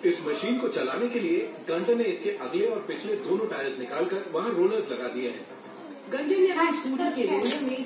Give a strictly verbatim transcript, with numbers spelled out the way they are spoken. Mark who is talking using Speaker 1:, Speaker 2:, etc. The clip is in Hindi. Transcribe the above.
Speaker 1: इस मशीन को चलाने के लिए गंटन ने इसके अगले और पिछले दोनों टायर्स निकालकर वहाँ रोलर्स लगा दिए हैं।
Speaker 2: गंटन ने अपनी स्कूटर के रोलर में